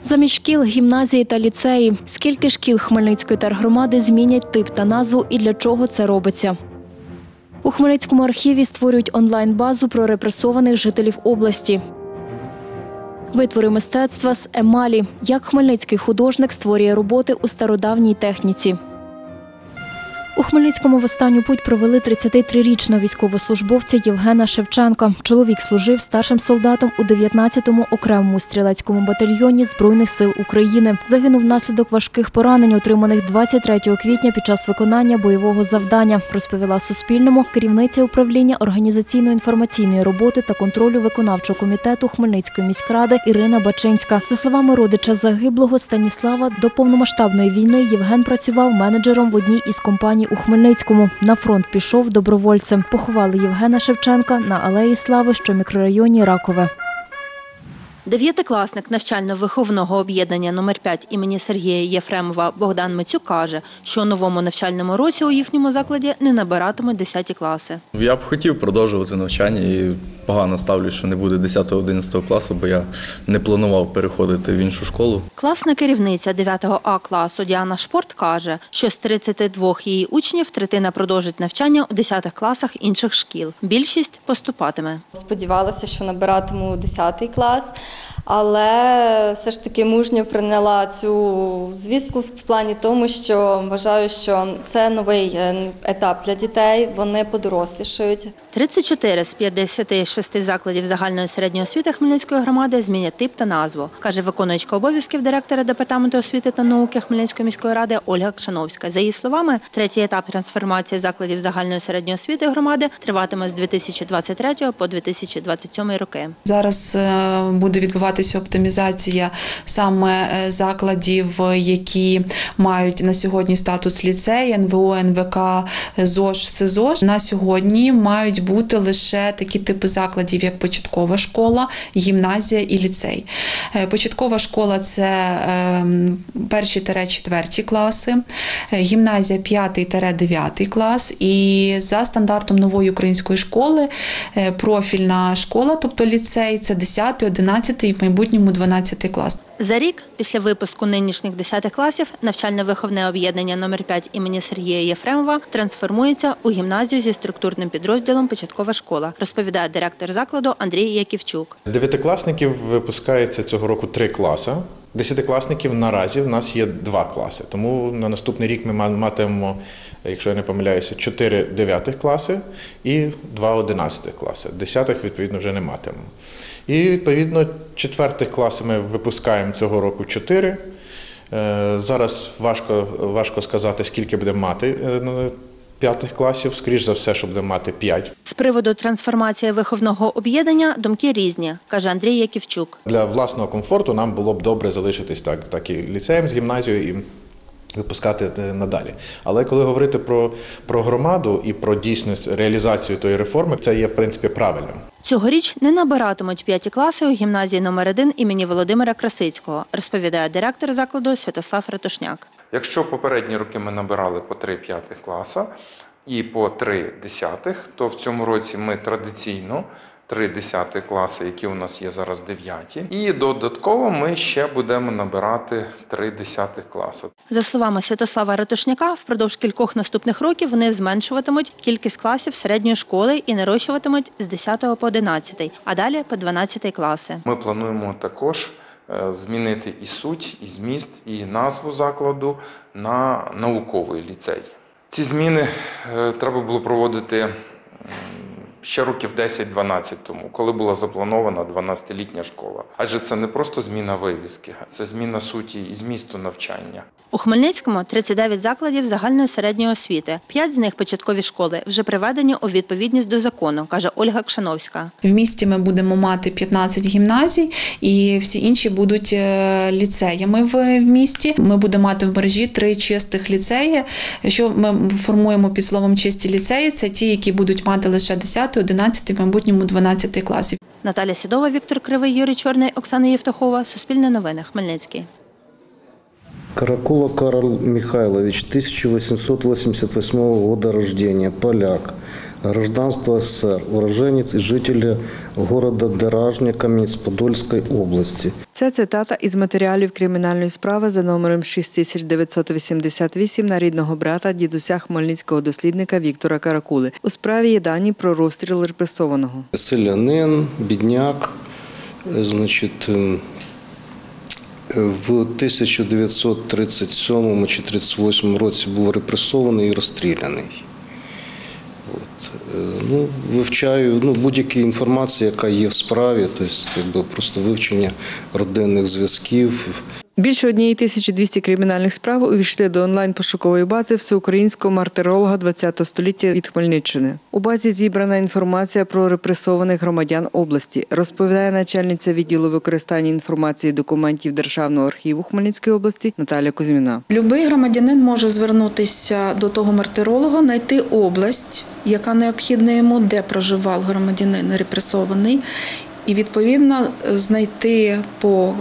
Замість шкіл, гімназії та ліцеї. Скільки шкіл Хмельницької тергромади змінять тип та назву і для чого це робиться? У Хмельницькому архіві створюють онлайн-базу про репресованих жителів області. Витвори мистецтва з емалі. Як хмельницький художник створює роботи у стародавній техніці. У Хмельницькому в останню путь провели 33-річного військовослужбовця Євгена Шевченка. Чоловік служив старшим солдатом у 19-му окремому стрілецькому батальйоні Збройних сил України. Загинув внаслідок важких поранень, отриманих 23 квітня під час виконання бойового завдання, розповіла Суспільному керівниця управління організаційно-інформаційної роботи та контролю виконавчого комітету Хмельницької міськради Ірина Бачинська. За словами родича загиблого Станіслава, до повномасштабної війни Євген працював менеджером в одній із компаній у Хмельницькому. На фронт пішов добровольцем. Поховали Євгена Шевченка на Алеї Слави, що в мікрорайоні Ракове. Дев'ятикласник навчально-виховного об'єднання номер 5 імені Сергія Єфремова Богдан Мицюк каже, що у новому навчальному році у їхньому закладі не набиратимуть 10 класи. Я б хотів продовжувати навчання і погано ставлю, що не буде 10-11 класу, бо я не планував переходити в іншу школу. Класна керівниця 9 А класу Діана Шпорт каже, що з 32 її учнів третина продовжить навчання у 10 класах інших шкіл. Більшість поступатиме. Сподівалася, що набиратиму 10 клас, але все ж таки мужньо прийняла цю звістку в плані тому, що вважаю, що це новий етап для дітей, вони подорослішають. 34 з 56 закладів загальної середньої освіти Хмельницької громади змінять тип та назву, каже виконуючка обов'язків директора Департаменту освіти та науки Хмельницької міської ради Ольга Кшановська. За її словами, третій етап трансформації закладів загальної середньої освіти громади триватиме з 2023 по 2027 роки. Зараз буде відбуватися оптимізація саме закладів, які мають на сьогодні статус ліцею, НВО, НВК, ЗОЖ, СИЗОЖ. На сьогодні мають бути лише такі типи закладів, як початкова школа, гімназія і ліцей. Початкова школа – це 1-4 класи, гімназія 5-9 клас і за стандартом нової української школи профільна школа, тобто ліцей – це 10, 11 і в майбутньому 12 клас. За рік після випуску нинішніх 10 класів навчально-виховне об'єднання номер 5 імені Сергія Єфремова трансформується у гімназію зі структурним підрозділом «Початкова школа», розповідає директор закладу Андрій Яківчук. Дев'ятикласників випускається цього року 3 класи. 10-класників наразі в нас є 2 класи. Тому на наступний рік ми матимемо, якщо я не помиляюся, 4 9 класи і 2 11 класи. 10-х, відповідно, вже не матимемо. І, відповідно, 4 класи ми випускаємо цього року 4. Зараз важко сказати, скільки будемо мати 5 класів, скоріш за все, що будемо мати 5. З приводу трансформації виховного об'єднання думки різні, каже Андрій Яківчук. Для власного комфорту нам було б добре залишитись так і ліцеєм з гімназією і випускати надалі. Але коли говорити про громаду і про дійсність реалізацію тої реформи, це є, в принципі, правильним. Цьогоріч не набиратимуть 5 класи у гімназії номер 1 імені Володимира Красицького, розповідає директор закладу Святослав Ратушняк. Якщо попередні роки ми набирали по 3 п'ятих класа і по 3 десятих, то в цьому році ми традиційно 3 10 класи, які у нас є зараз 9. І додатково ми ще будемо набирати 3 10 класи. За словами Святослава Ратушняка, впродовж кількох наступних років вони зменшуватимуть кількість класів середньої школи і нарощуватимуть з 10 по 11, а далі по 12 класи. Ми плануємо також змінити і суть, і зміст, і назву закладу на науковий ліцей. Ці зміни треба було проводити ще років 10-12 тому, коли була запланована 12-літня школа. Адже це не просто зміна вивіски, це зміна суті і змісту навчання. У Хмельницькому 39 закладів загальної середньої освіти. 5 з них початкові школи вже приведені у відповідність до закону, каже Ольга Кшановська. В місті ми будемо мати 15 гімназій і всі інші будуть ліцеями в місті. Ми будемо мати в мережі 3 чистих ліцеї. Що ми формуємо під словом чисті ліцеї, це ті, які будуть мати лише 10, 11, в майбутньому 12 класів. Наталя Сідова, Віктор Кривий, Юрій Чорний, Оксана Євтухова. Суспільне новини. Хмельницький. Каракула Карл Михайлович, 1888 года рождения, поляк. Гражданство СССР. Уроженец и житель города Деражня Кам'янець-Подільської області. Це цитата із матеріалів кримінальної справи за номером 6988 на рідного брата, дідуся хмельницького дослідника Віктора Каракули. У справі є дані про розстріл репресованого. Селянин, бідняк, значить, в 1937 чи 1938 році був репресований і розстріляний. Вивчаю будь-яку інформацію, яка є в справі, тобто просто вивчення родинних зв'язків. Більше 1200 кримінальних справ увійшли до онлайн-пошукової бази всеукраїнського мартиролога ХХ століття від Хмельниччини. У базі зібрана інформація про репресованих громадян області, розповідає начальниця відділу використання інформації і документів Державного архіву Хмельницької області Наталя Кузьміна. Любий громадянин може звернутися до того мартиролога, знайти область, яка необхідна йому, де проживав громадянин репресований, і відповідно знайти по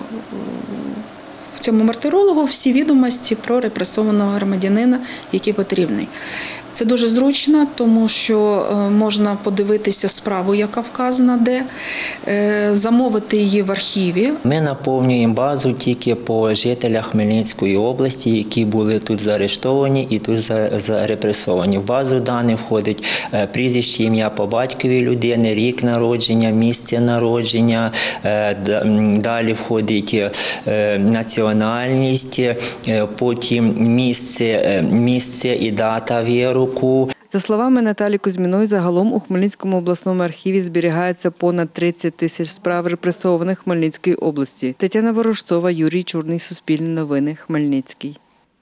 цьому мартирологу всі відомості про репресованого громадянина, який потрібний. Це дуже зручно, тому що можна подивитися справу, яка вказана де, замовити її в архіві. Ми наповнюємо базу тільки по жителях Хмельницької області, які були тут заарештовані і тут зарепресовані. В базу даних входить прізвище, ім'я по батькові людини, рік народження, місце народження, далі входить національність, потім місце і дата віруку. За словами Наталі Кузьміної, загалом у Хмельницькому обласному архіві зберігається понад 30 тисяч справ репресованих Хмельницької області. Тетяна Ворожцова, Юрій Чорний, Суспільне новини, Хмельницький.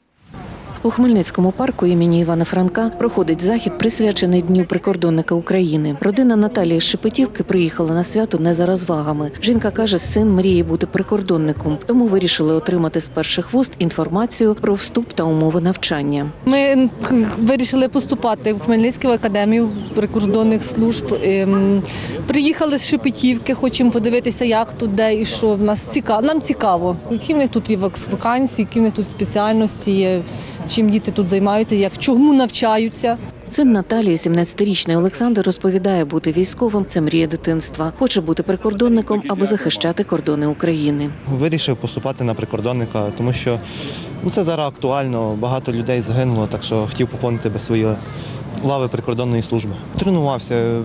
У Хмельницькому парку імені Івана Франка проходить захід, присвячений Дню прикордонника України. Родина Наталії з Шепетівки приїхала на свято не за розвагами. Жінка каже, син мріє бути прикордонником, тому вирішили отримати з перших вуст інформацію про вступ та умови навчання. Ми вирішили поступати в Хмельницьку академію прикордонних служб. Приїхали з Шепетівки, хочемо подивитися, як тут, де і що. Нам цікаво, які в них тут є вакансії, які в них тут спеціальності є. Чим діти тут займаються, чому навчаються. Син Наталії, 17-річний Олександр, розповідає, бути військовим – це мрія дитинства. Хоче бути прикордонником, аби захищати кордони України. Вирішив поступати на прикордонника, тому що це зараз актуально, багато людей загинуло, так що хотів поповнити свої лави прикордонної служби. Тренувався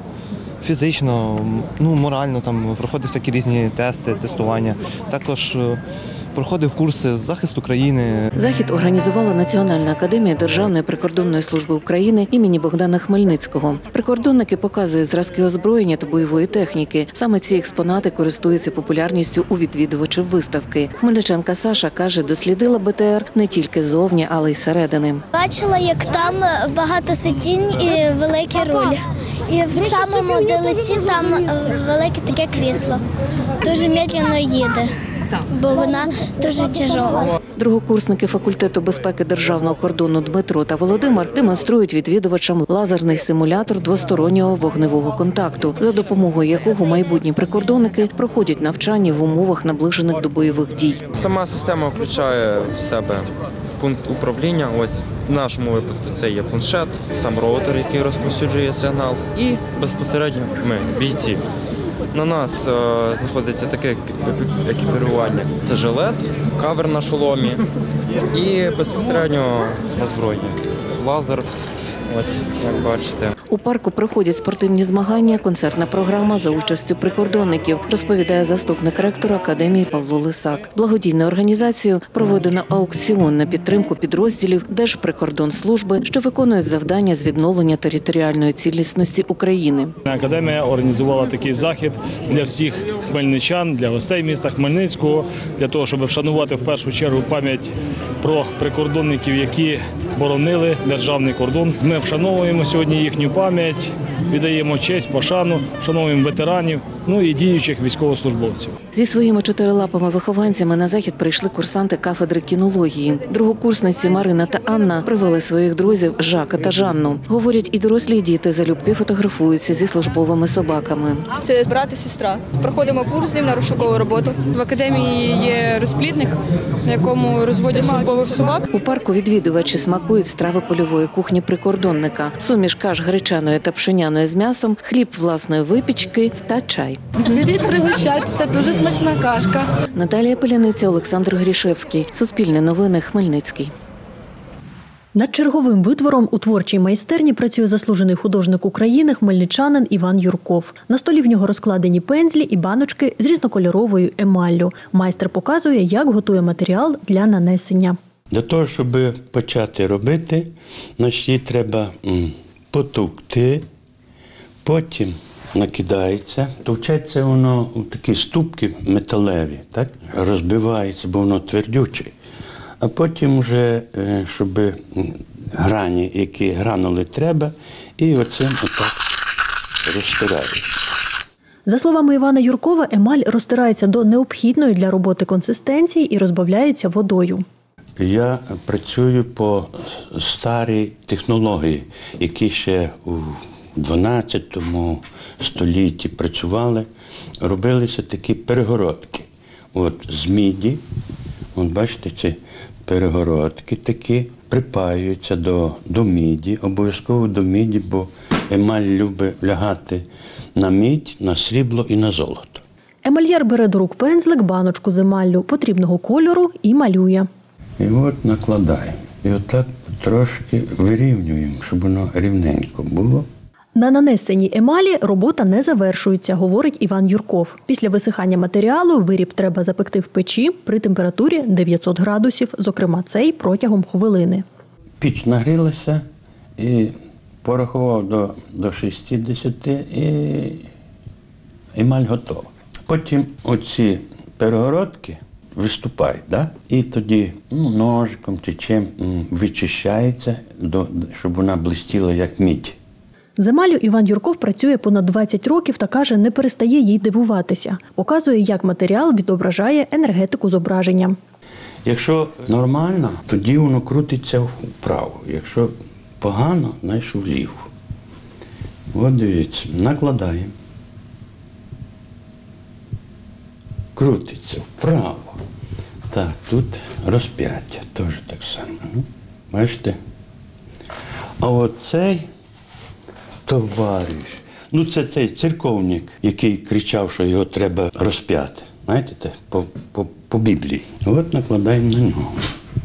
фізично, морально, проходив всякі різні тести, тестування. Також проходив курси захисту країни. Захід організувала Національна академія Державної прикордонної служби України імені Богдана Хмельницького. Прикордонники показують зразки озброєння та бойової техніки. Саме ці експонати користуються популярністю у відвідувачів виставки. Хмельничанка Саша каже, дослідила БТР не тільки ззовні, але й зсередини. Бачила, як там багато сидінь і великий руль. І в самому далеці там велике таке крісло. Дуже медленно їде, бо вона дуже тяжола. Другокурсники факультету безпеки державного кордону Дмитро та Володимир демонструють відвідувачам лазерний симулятор двостороннього вогневого контакту, за допомогою якого майбутні прикордонники проходять навчання в умовах, наближених до бойових дій. Сама система включає в себе пункт управління. Ось в нашому випадку це є планшет, сам роутер, який розповсюджує сигнал, і безпосередньо ми, бійці. На нас знаходиться таке екіпірування. Це жилет, кавер на шоломі і безпосередньо озброєння. Лазер, ось як бачите. У парку проходять спортивні змагання, концертна програма за участю прикордонників, розповідає заступник ректора академії Павло Лисак. Благодійною організацією проведено аукціон на підтримку підрозділів Держприкордонслужби, що виконують завдання з відновлення територіальної цілісності України. Академія організувала такий захід для всіх хмельничан, для гостей міста Хмельницького, для того, щоб вшанувати в першу чергу пам'ять про прикордонників, які боронили державний кордон. Ми вшановуємо сьогодні їхню пам'ять, віддаємо честь, пошану, вшановуємо ветеранів. ну і діючих військовослужбовців. Зі своїми чотирилапими вихованцями на захід прийшли курсанти кафедри кінології. Другокурсниці Марина та Анна привели своїх друзів Жака та Жанну. Говорять, і дорослі, і діти залюбки фотографуються зі службовими собаками. Це брат і сестра. Проходимо курс з ним на розшукову роботу. В академії є розплідник, на якому розводять службових собак. У парку відвідувачі смакують страви польової кухні прикордонника. Суміш каш гречаної та пшеняної з м'ясом, хліб власної випічки та чай. Беріть, пригощайтеся, дуже смачна кашка. Наталія Поляниця, Олександр Грішевський. Суспільне новини, Хмельницький. Над черговим витвором у творчій майстерні працює заслужений художник України, хмельничанин Іван Юрков. На столі в нього розкладені пензлі і баночки з різнокольоровою емаллю. Майстер показує, як готує матеріал для нанесення. Для того, щоб почати робити, її треба потовкти, потім накидається. Товчеться воно у такі ступки металеві, так? Розбивається, бо воно твердюче. А потім вже, щоб грані, які гранули треба, і оцим отак розтирається. За словами Івана Юркова, емаль розтирається до необхідної для роботи консистенції і розбавляється водою. Я працюю по старій технології, які ще у 12 столітті працювали. Робилися такі перегородки. От з міді, от бачите, ці перегородки такі припаюються до міді, обов'язково до міді, бо емаль любить лягати на мідь, на срібло і на золото. Емальєр бере до рук пензлик, баночку з емаллю потрібного кольору і малює. І от накладаємо. І отак трошки вирівнюємо, щоб воно рівненько було. На нанесеній емалі робота не завершується, говорить Іван Юрков. Після висихання матеріалу виріб треба запекти в печі при температурі 900 градусів, зокрема цей протягом хвилини. Піч нагрілася і порахував до 60 і емаль готова. Потім оці перегородки виступають, да? І тоді ножиком чи чим вичищається, щоб вона блистіла як мідь. З емаллю Іван Юрков працює понад 20 років та каже, не перестає їй дивуватися. Показує, як матеріал відображає енергетику зображення. Якщо нормально, тоді воно крутиться вправо. Якщо погано, значить вліво. От дивіться, накладаємо. Крутиться вправо. Так, тут розп'яття теж так само. Бачите? А от цей товариш, це цей церковник, який кричав, що його треба розп'яти. Знаєте, по Біблії. От накладаємо на нього.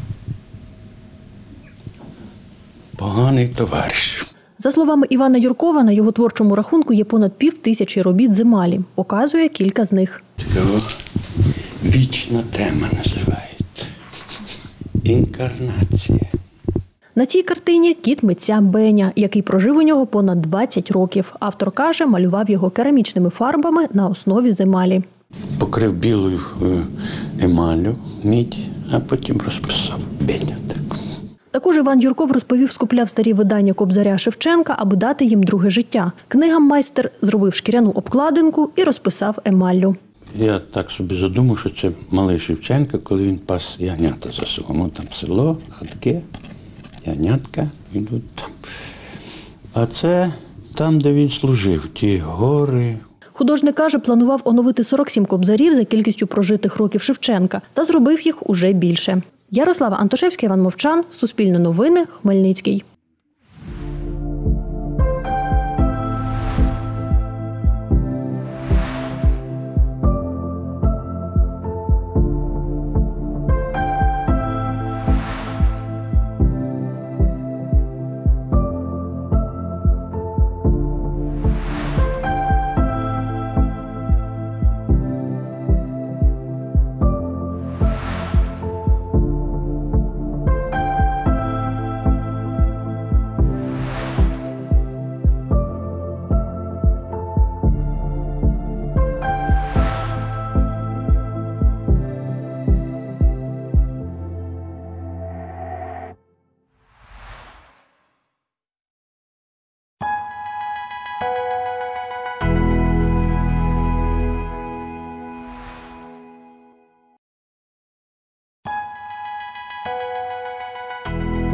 Поганий товариш. За словами Івана Юркова, на його творчому рахунку є понад 5000 робіт з емалі. Показує кілька з них. Цікаво. Вічна тема називається. Інкарнація. На цій картині кіт митця Беня, який прожив у нього понад 20 років. Автор каже, малював його керамічними фарбами на основі з емалі. Покрив білою емаллю, мідь, а потім розписав Беня. Також Іван Юрков розповів, скупляв старі видання Кобзаря Шевченка, аби дати їм друге життя. Книгам майстер зробив шкіряну обкладинку і розписав емаллю. Я так собі задумав, що це малий Шевченко, коли він пас ягнята за селом. Там село, хатки, ягнятка йдуть там. А це там, де він служив, ті гори. Художник каже, планував оновити 47 кобзарів за кількістю прожитих років Шевченка та зробив їх уже більше. Ярослава Антошевська, Іван Мовчан, Суспільне новини, Хмельницький.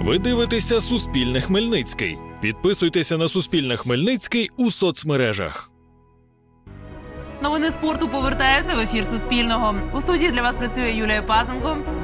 Ви дивитеся «Суспільне Хмельницький». Підписуйтеся на «Суспільне Хмельницький» у соцмережах. Новини спорту повертаються в ефір Суспільного. У студії для вас працює Юлія Пазенко.